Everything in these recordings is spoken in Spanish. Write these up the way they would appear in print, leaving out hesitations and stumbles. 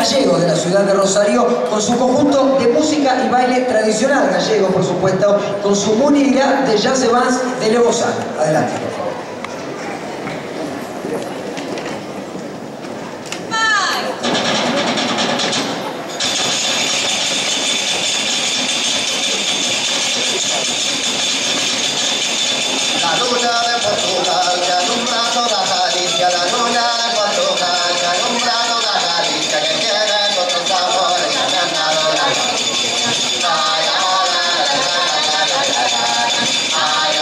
gallegos de la ciudad de Rosario, con su conjunto de música y baile tradicional gallego, por supuesto, con su Munirá de Jazz Evans de Levozán. Adelante, por favor. La luna de Portugal que alumbra toda Galicia, la luna de Portugal que alumbra toda Galicia, que tiene otros sabores, que ha cantado la Galicia. Ay, ay, ay,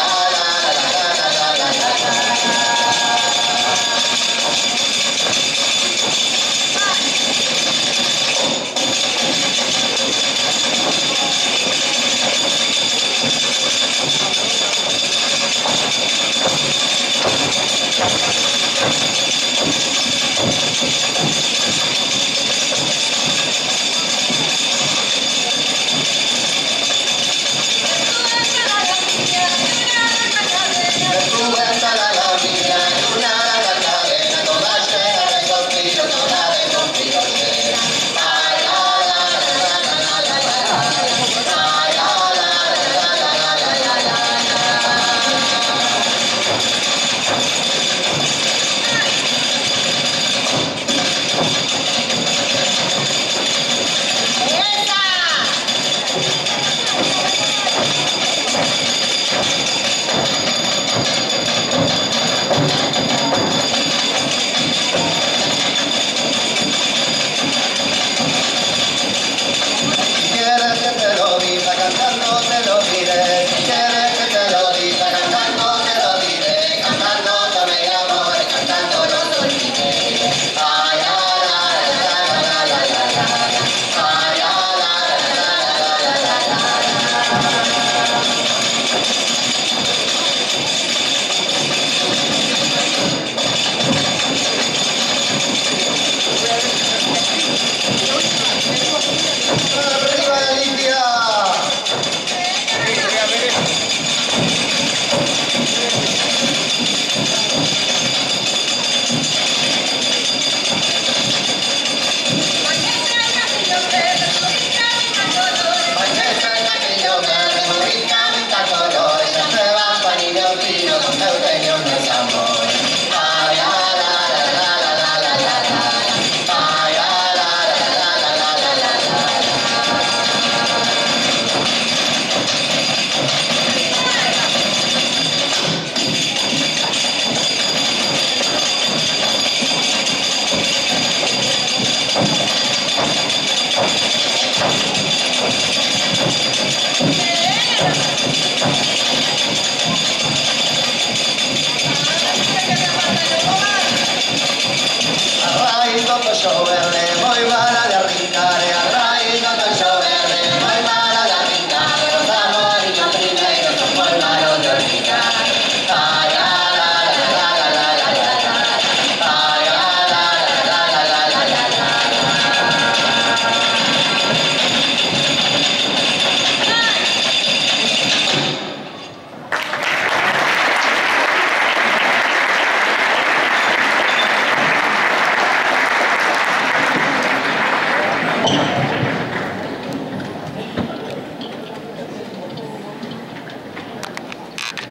Ay, toco yo verde, voy